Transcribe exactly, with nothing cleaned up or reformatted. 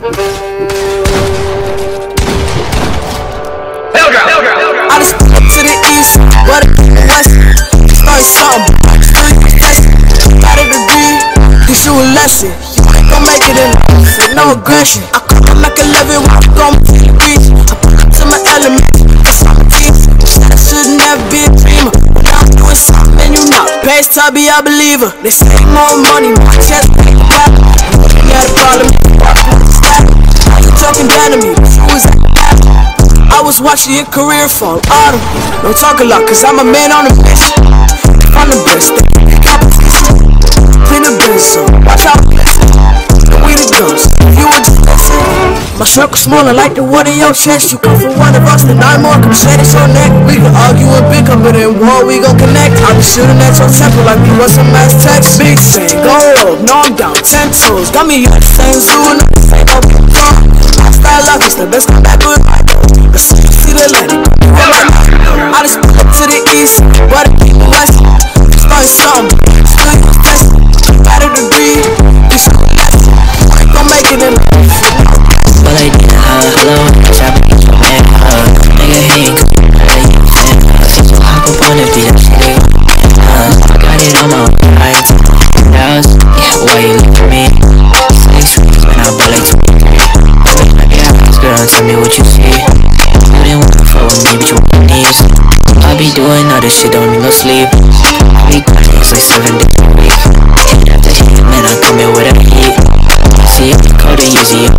I just up to the east, but to the west. Start something, still you test. Got a degree, teach you a lesson. You ain't gon' make it in life with no aggression. I come like eleven when you gon' to the beach. I put up to my element, cause I'm a teacher. Said I should never be a dreamer. Now I'm doing something and you not. Pace Tubby, I believe her. They say more money, my chest ain't rap. You had a problem, walking with the staff. Now you talking down to me, but you was like that. I was watching your career fall autumn. Don't talk a lot, cause I'm a man on a mission. I'm the best, the competition. Clean the biz, so watch out, listen. We the girls, you were just listen. My circle smaller like the one in your chest. You come from one of us, then nine more come shed it so neck. We can argue and bick up, but in war we gon' connect. I be shooting at your temple like you was some mass text. Big thing, go up, no I'm down, ten toes. Got me on the same zoo, and the same up. Lifestyle love is the best comeback with my dough. See the Atlantic, I just put up to the east, but to the west. Start something, still you test. Got a degree, you should less. I ain't gon' make it in life. But I did uh, hello, try to get your man, uh nigga hate, I let you fan, uh since you hop up on the beat, I'm shitting, uh I got it on my own, right? That was, yeah, why you look at me? Six weeks when I bought like twenty-three. I get out this girl, tell me what you see. You didn't wanna fuck with me, but you want my knees. I be doing all this shit, don't need no sleep. I be grinding, it's like seven days a week. And after hitting, man, I come in with a heat. See, it's cold and easy.